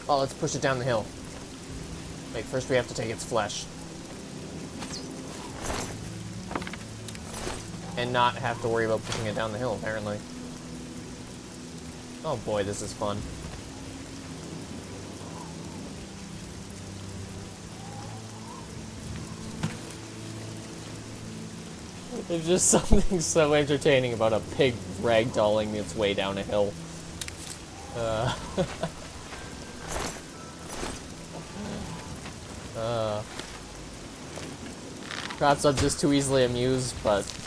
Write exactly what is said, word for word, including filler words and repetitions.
Oh, let's push it down the hill. Wait, first we have to take its flesh. And not have to worry about pushing it down the hill, apparently. Oh boy, this is fun. There's just something so entertaining about a pig ragdolling its way down a hill. Uh... uh... Perhaps I'm just too easily amused, but